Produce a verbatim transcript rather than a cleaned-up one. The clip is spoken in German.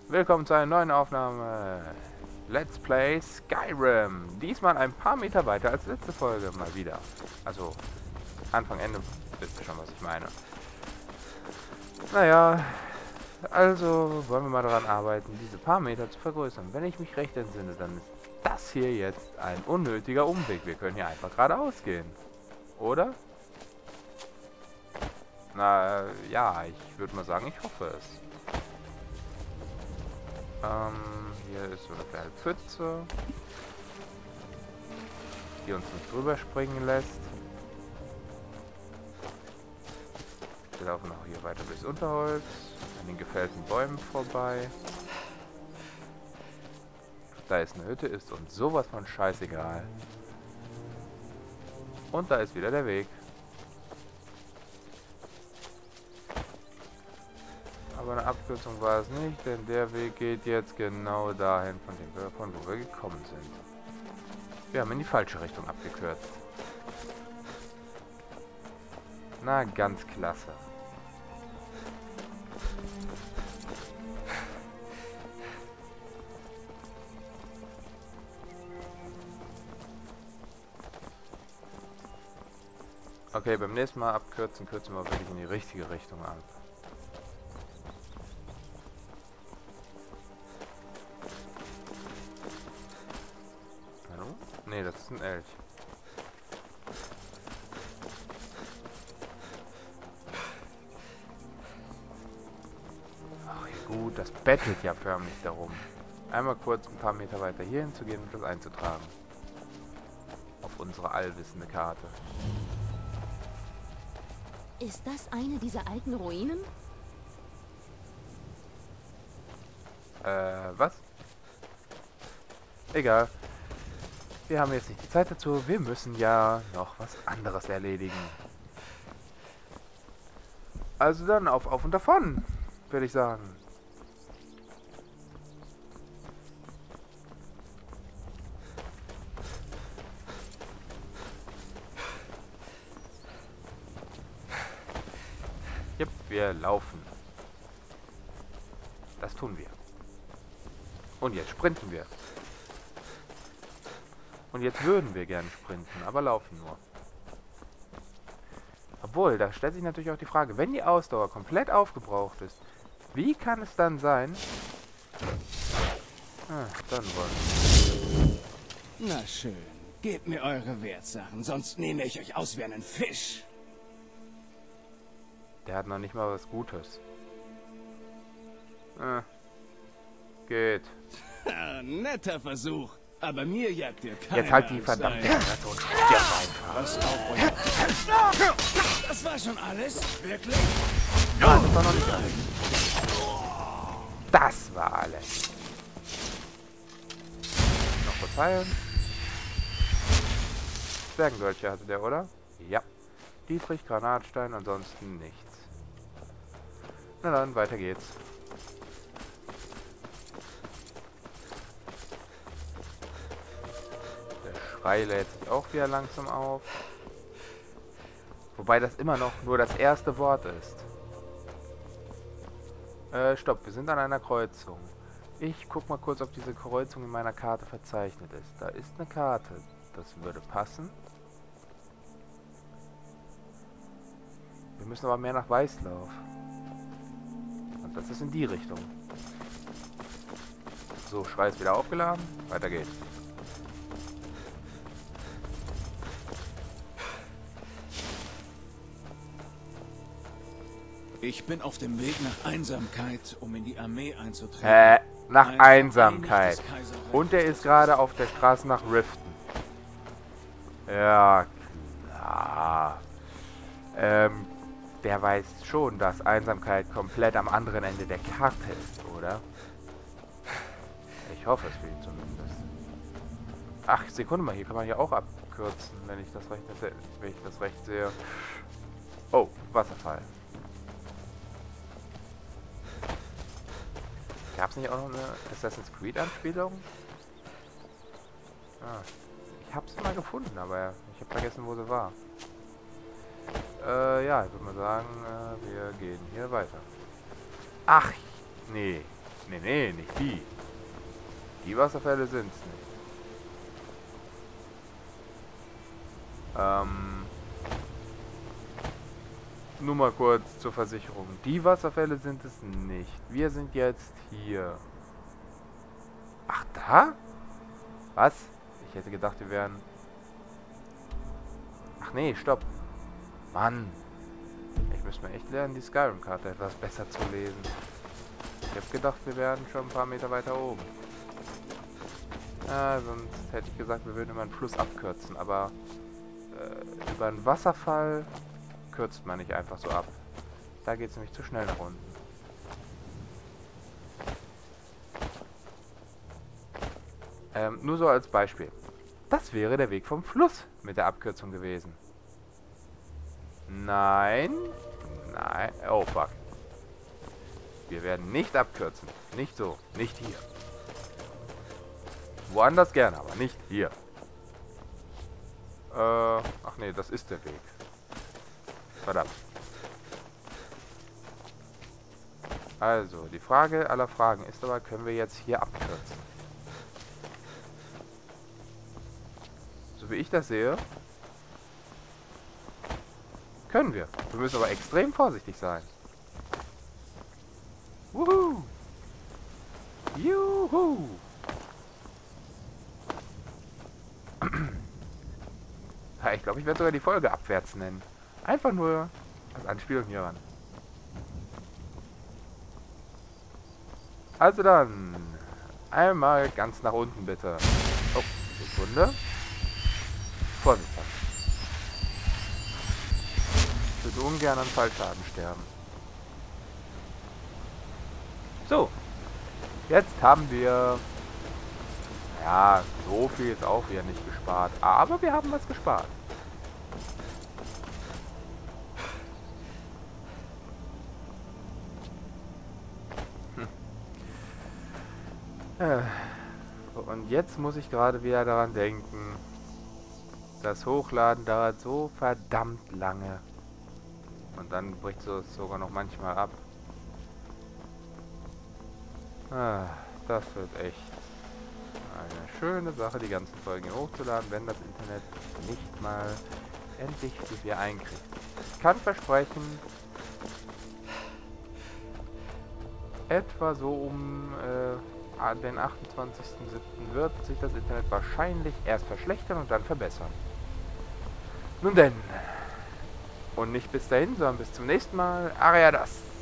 Willkommen zu einer neuen Aufnahme. Let's Play Skyrim. Diesmal ein paar Meter weiter als letzte Folge mal wieder. Also Anfang, Ende, wisst ihr schon, was ich meine. Naja, also wollen wir mal daran arbeiten, diese paar Meter zu vergrößern. Wenn ich mich recht entsinne, dann ist das hier jetzt ein unnötiger Umweg. Wir können hier einfach geradeaus gehen. Oder? Na ja, ich würde mal sagen, ich hoffe es. Ähm, hier ist so eine kleine Pfütze, die uns nicht drüber springen lässt. Wir laufen auch hier weiter durchs Unterholz, an den gefällten Bäumen vorbei. Da ist eine Hütte, ist uns sowas von scheißegal. Und da ist wieder der Weg. Aber eine Abkürzung war es nicht, denn der Weg geht jetzt genau dahin, von dem wir, von wo wir gekommen sind. Wir haben in die falsche Richtung abgekürzt. Na, ganz klasse. Okay, beim nächsten Mal abkürzen, kürzen wir wirklich in die richtige Richtung ab. Hallo? Nee, das ist ein Elch. Ach ja gut, das bettelt ja förmlich darum. Einmal kurz ein paar Meter weiter hier hinzugehen und das einzutragen. Auf unsere allwissende Karte. Ist das eine dieser alten Ruinen? Äh, was? Egal. Wir haben jetzt nicht die Zeit dazu. Wir müssen ja noch was anderes erledigen. Also dann auf, auf und davon, würde ich sagen. Yep, wir laufen. Das tun wir. Und jetzt sprinten wir. Und jetzt würden wir gerne sprinten, aber laufen nur. Obwohl, da stellt sich natürlich auch die Frage, wenn die Ausdauer komplett aufgebraucht ist, wie kann es dann sein... Ah, dann wollen wir. Na schön, gebt mir eure Wertsachen, sonst nehme ich euch aus wie einen Fisch. Der hat noch nicht mal was Gutes. Ah, geht. Ha, netter Versuch, aber mir jagt ihr keiner. Jetzt halt die aus verdammte ein- Fresse und stirb einfach. Was auf euch? Das war schon alles? Wirklich? Nein, das war noch nicht alles. Das war alles. Noch kurz heilen. Zwergendolche hatte der, oder? Ja. Dietrich, Granatstein, ansonsten nichts. Na dann, weiter geht's. Der Schrei lädt sich auch wieder langsam auf. Wobei das immer noch nur das erste Wort ist. Äh, stopp, wir sind an einer Kreuzung. Ich guck mal kurz, ob diese Kreuzung in meiner Karte verzeichnet ist. Da ist eine Karte. Das würde passen. Wir müssen aber mehr nach Weißlauf. Und das ist in die Richtung. So, Schrei ist wieder aufgeladen. Weiter geht's. Ich bin auf dem Weg nach Einsamkeit, um in die Armee einzutreten. Äh, nach Ein Einsamkeit. vereinigtes Kaiserreich. Und er ist gerade auf der Straße nach Riften. Ja, klar. Ähm, der weiß schon, dass Einsamkeit komplett am anderen Ende der Karte ist, oder? Ich hoffe es für ihn zumindest. Ach, Sekunde mal, hier kann man hier auch abkürzen, wenn ich das recht, wenn ich das recht sehe. Oh, Wasserfall. Gab es nicht auch noch eine Assassin's Creed Anspielung? Ah, ich habe sie mal gefunden, aber ich habe vergessen, wo sie war. Äh, ja, ich würde mal sagen, äh, wir gehen hier weiter. Ach, nee. Nee, nee, nicht die. Die Wasserfälle sind's nicht. Ähm... Nur mal kurz zur Versicherung. Die Wasserfälle sind es nicht. Wir sind jetzt hier. Ach, da? Was? Ich hätte gedacht, wir wären... Ach nee, stopp. Mann. Ich müsste mir echt lernen, die Skyrim-Karte etwas besser zu lesen. Ich habe gedacht, wir wären schon ein paar Meter weiter oben. Ja, sonst hätte ich gesagt, wir würden immer einen Fluss abkürzen. Aber äh, über einen Wasserfall kürzt man nicht einfach so ab. Da geht es nämlich zu schnell nach unten. Ähm, nur so als Beispiel. Das wäre der Weg vom Fluss mit der Abkürzung gewesen. Nein. Nein. Oh, fuck. Wir werden nicht abkürzen. Nicht so. Nicht hier. Woanders gerne, aber nicht hier. Äh, ach nee, das ist der Weg. Verdammt. Also, die Frage aller Fragen ist aber, können wir jetzt hier abkürzen? So wie ich das sehe, können wir. Wir müssen aber extrem vorsichtig sein. Wuhu! Juhu! Ja, ich glaube, ich werde sogar die Folge abwärts nennen. Einfach nur als Anspielung hieran. Also dann, einmal ganz nach unten bitte. Oh, Sekunde. Vorsicht. Ich würde ungern an Fallschaden sterben. So, jetzt haben wir... Ja, so viel ist auch wieder nicht gespart. Aber wir haben was gespart. Und jetzt muss ich gerade wieder daran denken, das Hochladen dauert so verdammt lange. Und dann bricht es sogar noch manchmal ab. Ah, das wird echt eine schöne Sache, die ganzen Folgen hochzuladen, wenn das Internet nicht mal endlich sich wieder einkriegt. Ich kann versprechen, etwa so um äh, den achtundzwanzigsten siebten wird sich das Internet wahrscheinlich erst verschlechtern und dann verbessern. Nun denn. Und nicht bis dahin, sondern bis zum nächsten Mal. Ariadas.